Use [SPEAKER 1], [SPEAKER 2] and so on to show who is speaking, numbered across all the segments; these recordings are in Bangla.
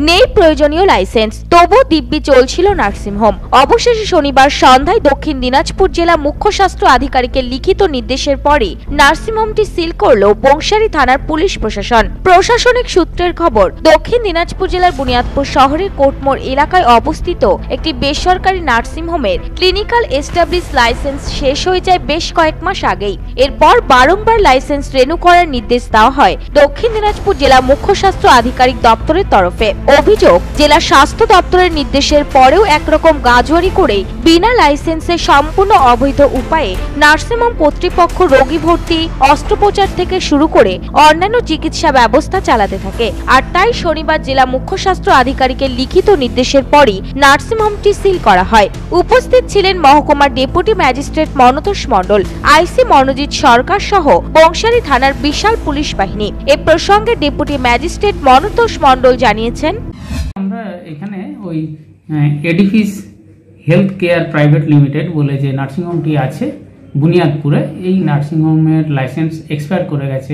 [SPEAKER 1] নেই প্রয়োজনীয় লাইসেন্স, তবু দিব্যি চলছিল নার্সিংহোম। অবশেষে শনিবার সন্ধ্যায় দক্ষিণ দিনাজপুর জেলা মুখ্য স্বাস্থ্য আধিকারিকের লিখিত নির্দেশের পরে নার্সিংহোমটি সিল করল বংশারী থানার পুলিশ প্রশাসন। প্রশাসনিক সূত্রের খবর, দক্ষিণ দিনাজপুর জেলার বুনিয়াদপুর শহরের কোটমোড় এলাকায় অবস্থিত একটি বেসরকারি নার্সিংহোমের ক্লিনিক্যাল এস্টাবলিশ লাইসেন্স শেষ হয়ে যায় বেশ কয়েক মাস আগেই। এরপর বারংবার লাইসেন্স রিনিউ করার নির্দেশ দেওয়া হয় দক্ষিণ দিনাজপুর জেলা মুখ্য স্বাস্থ্য আধিকারিক দপ্তরের তরফে। অভিযোগ, জেলা স্বাস্থ্য দপ্তরের নির্দেশের পরেও একরকম গাজোয়ারি করে বিনা লাইসেন্সে সম্পূর্ণ অবৈধ উপায়ে নার্সিংহোম কর্তৃপক্ষ রোগী ভর্তি, অস্ত্রোপচার থেকে শুরু করে অন্যান্য চিকিৎসা ব্যবস্থা চালাতে থাকে। আর তাই শনিবার জেলা মুখ্য স্বাস্থ্য আধিকারিকের লিখিত নির্দেশের পরই নার্সিংহোমটি সিল করা হয়। উপস্থিত ছিলেন মহকুমার deputy magistrate Manatosh Mondal, IC Manojit Sarkar সহ বংশারী থানার বিশাল পুলিশ বাহিনী। এ প্রসঙ্গে ডেপুটি ম্যাজিস্ট্রেট মনতোষ মণ্ডল জানিয়েছেন,
[SPEAKER 2] আমরা এখানে ওই edifice health care private limited বলে যে নার্সিংহোমটি আছে বুনিয়াদপুরে, এই নার্সিংহোমের লাইসেন্স এক্সপায়ার করে গেছে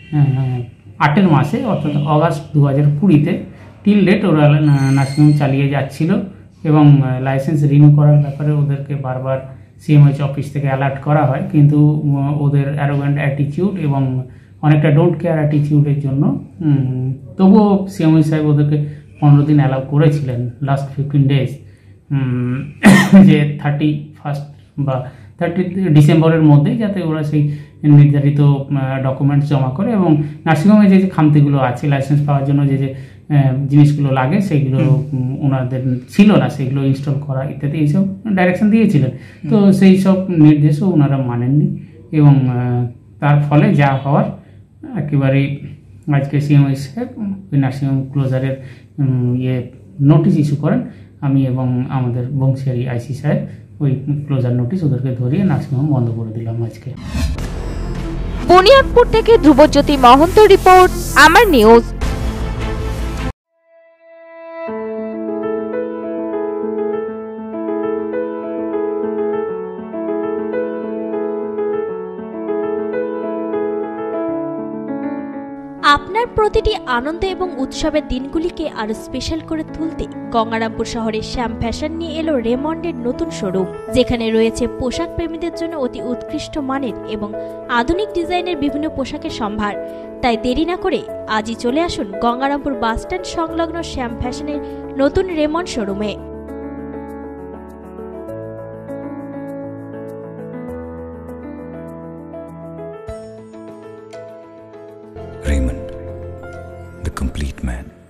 [SPEAKER 2] 8 মাসে, অর্থাৎ অগাস্ট 2020-তে। টিল ডেট ওরা নার্সিংহোম চালিয়ে যাচ্ছিল এবং লাইসেন্স রিনিউ করার ব্যাপারে ওদেরকে বারবার সিএমএইচ অফিস থেকে অ্যালার্ট করা হয়, কিন্তু ওদের অ্যারোগ্যান্ট অ্যাটিটিউড এবং অনেকটা ডোন্ট কেয়ার অ্যাটিটিউডের জন্য তবুও সিএমএইচ সাহেব ওদেরকে 15 দিন অ্যালাউ করেছিলেন, লাস্ট 15 ডেজ, যে 31 বা 30 ডিসেম্বরের মধ্যে যাতে ওরা সেই নির্ধারিত ডকুমেন্টস জমা করে এবং নার্সিংহোমে যে খামতিগুলো আছে লাইসেন্স পাওয়ার জন্য যে জিনিসগুলো লাগে সেগুলো ওনাদের ছিল না, সেগুলো ইনস্টল করা ইত্যাদি এইসব ডাইরেকশন দিয়েছিলেন। তো সেই সব নির্দেশও ওনারা মানেননি এবং তার ফলে যা হওয়ার একেবারেই আজকে সিএমএইচ সাহেব ওই নার্সিংহোম ক্লোজারের নোটিশ ইস্যু করেন। আমি এবং আমাদের বংশারী আইসি সাহেব ওই ক্লোজার নোটিশ ওদেরকে ধরিয়ে নার্সিংহোম বন্ধ করে দিলাম আজকে।
[SPEAKER 1] বুনিয়াদপুর থেকে ধ্রুবজ্যোতি মহন্ত রিপোর্ট, আমার নিউজ।
[SPEAKER 3] আপনার প্রতিটি আনন্দ এবং উৎসবের দিনগুলিকে আরো স্পেশাল করে তুলতে গঙ্গারামপুর শহরে শ্যাম ফ্যাশন নিয়ে এলো রেমন্ডের নতুন শোরুম, যেখানে রয়েছে পোশাক প্রেমীদের জন্য অতি উৎকৃষ্ট মানের এবং আধুনিক ডিজাইনের বিভিন্ন পোশাকের সম্ভার। তাই দেরি না করে আজই চলে আসুন গঙ্গারামপুর বাসস্ট্যান্ড সংলগ্ন শ্যাম ফ্যাশনের নতুন রেমন্ড শোরুমে।
[SPEAKER 4] Raymond, the complete man.